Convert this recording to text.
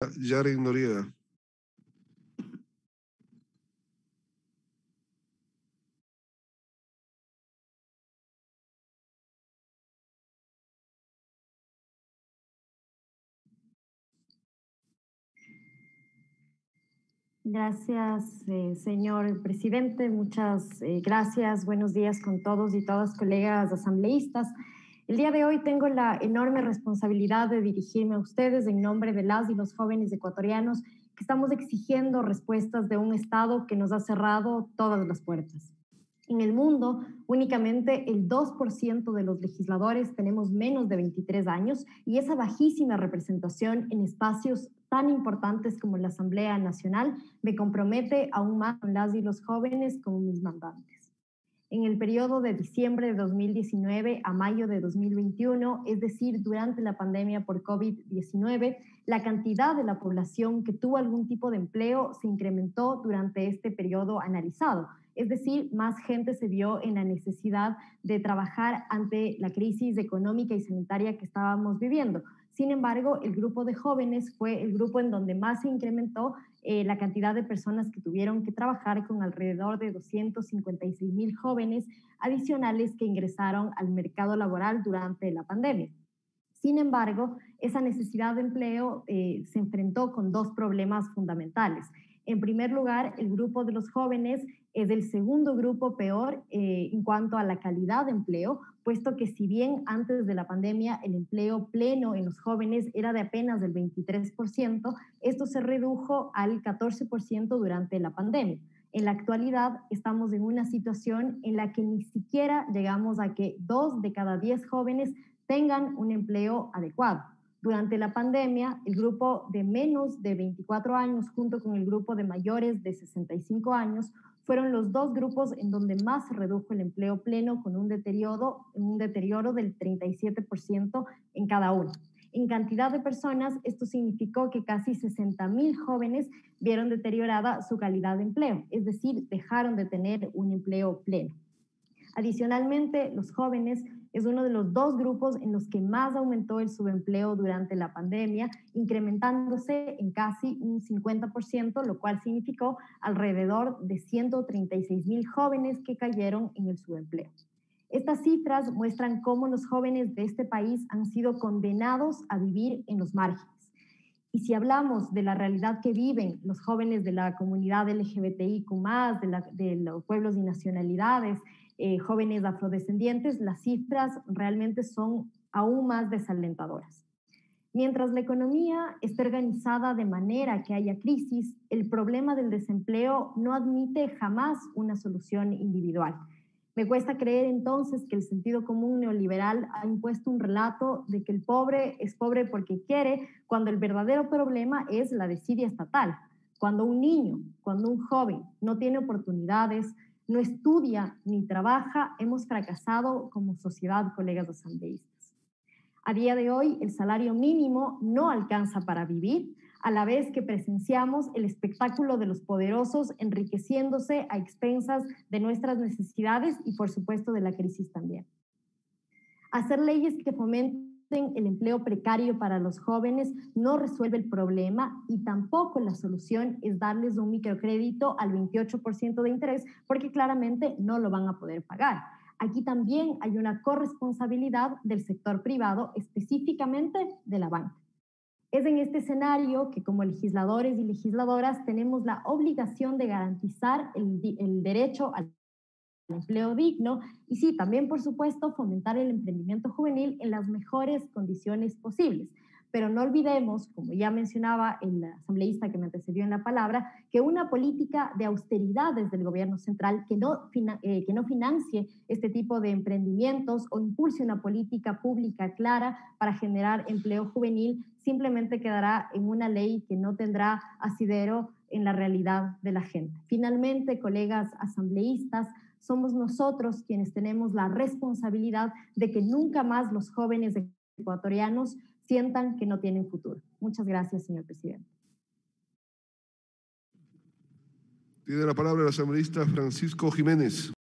Yaren Noriega. Gracias, señor presidente. Muchas gracias. Buenos días con todos y todas, colegas asambleístas. El día de hoy tengo la enorme responsabilidad de dirigirme a ustedes en nombre de las y los jóvenes ecuatorianos que estamos exigiendo respuestas de un Estado que nos ha cerrado todas las puertas. En el mundo, únicamente el 2% de los legisladores tenemos menos de 23 años y esa bajísima representación en espacios tan importantes como la Asamblea Nacional me compromete aún más con las y los jóvenes como mis mandantes. En el periodo de diciembre de 2019 a mayo de 2021, es decir, durante la pandemia por COVID-19, la cantidad de la población que tuvo algún tipo de empleo se incrementó durante este periodo analizado. Es decir, más gente se vio en la necesidad de trabajar ante la crisis económica y sanitaria que estábamos viviendo. Sin embargo, el grupo de jóvenes fue el grupo en donde más se incrementó la cantidad de personas que tuvieron que trabajar, con alrededor de 256,000 jóvenes adicionales que ingresaron al mercado laboral durante la pandemia. Sin embargo, esa necesidad de empleo se enfrentó con dos problemas fundamentales. En primer lugar, el grupo de los jóvenes es el segundo grupo peor en cuanto a la calidad de empleo, puesto que si bien antes de la pandemia el empleo pleno en los jóvenes era de apenas del 23%, esto se redujo al 14% durante la pandemia. En la actualidad estamos en una situación en la que ni siquiera llegamos a que 2 de cada 10 jóvenes tengan un empleo adecuado. Durante la pandemia, el grupo de menos de 24 años junto con el grupo de mayores de 65 años fueron los dos grupos en donde más se redujo el empleo pleno, con un deterioro del 37% en cada uno. En cantidad de personas, esto significó que casi 60,000 jóvenes vieron deteriorada su calidad de empleo, es decir, dejaron de tener un empleo pleno. Adicionalmente, los jóvenes es uno de los dos grupos en los que más aumentó el subempleo durante la pandemia, incrementándose en casi un 50%, lo cual significó alrededor de 136,000 jóvenes que cayeron en el subempleo. Estas cifras muestran cómo los jóvenes de este país han sido condenados a vivir en los márgenes. Y si hablamos de la realidad que viven los jóvenes de la comunidad LGBTIQ+, de los pueblos y nacionalidades, jóvenes afrodescendientes, las cifras realmente son aún más desalentadoras. Mientras la economía esté organizada de manera que haya crisis, el problema del desempleo no admite jamás una solución individual. Me cuesta creer entonces que el sentido común neoliberal ha impuesto un relato de que el pobre es pobre porque quiere, cuando el verdadero problema es la desidia estatal. Cuando un niño, cuando un joven no tiene oportunidades, no estudia ni trabaja, hemos fracasado como sociedad, colegas asambleístas. A día de hoy, el salario mínimo no alcanza para vivir, a la vez que presenciamos el espectáculo de los poderosos enriqueciéndose a expensas de nuestras necesidades y, por supuesto, de la crisis también. Hacer leyes que fomenten el empleo precario para los jóvenes no resuelve el problema, y tampoco la solución es darles un microcrédito al 28% de interés, porque claramente no lo van a poder pagar. Aquí también hay una corresponsabilidad del sector privado, específicamente de la banca. Es en este escenario que como legisladores y legisladoras tenemos la obligación de garantizar el derecho al empleo digno y sí, también por supuesto fomentar el emprendimiento juvenil en las mejores condiciones posibles. Pero no olvidemos, como ya mencionaba el asambleísta que me antecedió en la palabra, que una política de austeridad desde el gobierno central que no financie este tipo de emprendimientos o impulse una política pública clara para generar empleo juvenil simplemente quedará en una ley que no tendrá asidero en la realidad de la gente. Finalmente, colegas asambleístas, somos nosotros quienes tenemos la responsabilidad de que nunca más los jóvenes ecuatorianos sientan que no tienen futuro. Muchas gracias, señor presidente. Tiene la palabra el asambleísta Francisco Jiménez.